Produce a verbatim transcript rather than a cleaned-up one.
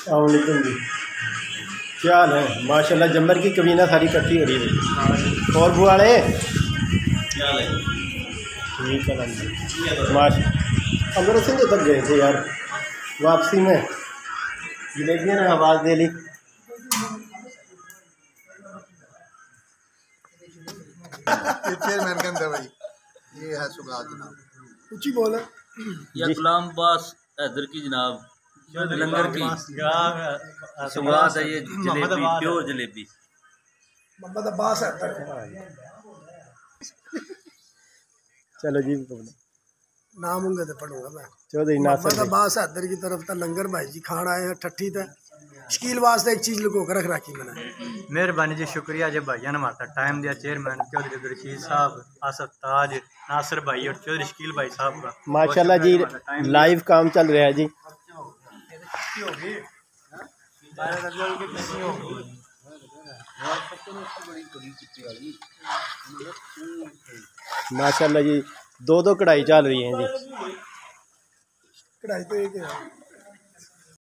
अस्सलाम वालेकुम जी, क्या हाल है? माशाल्लाह जम्बर की कबीना सारी इकट्ठी हो रही है। और बुआड़े क्या हाल है? ठीक है माशा अमृतसर तक गए थे यार, वापसी में जलेबियों ने आवाज़ दे ली। ये चेयरमैन का अंदर भाई, ये है सुगात जनाब, कुछ ही बोला या गुलाम बास हैदर की जनाब लंगर की सुगात है। ये जलेबी प्योर जलेबी मोहम्मद अब्बास है। चलो जी, नाम होंगे तो पढ़ूंगा मैं। चौधरी नासिर मोहम्मद अब्बास हैदर की तरफ था लंगर भाई जी खान आए हैं ठट्ठी थे। शकील वास्ते एक चीज लुको कर रख रखी मैंने। मेहरबानी जी, शुक्रिया जी भाइयों ने हमारा टाइम दिया। चेयरमैन चौधरी अब्दुल साहब, आसफ ताज, नासिर भाई और चौधरी शकील भाई साहब का माशाल्लाह जी लाइव काम चल रहा है जी। माशाल्लाह जी दो दो कढ़ाई चल रही है जी। कढ़ाई तो एक है।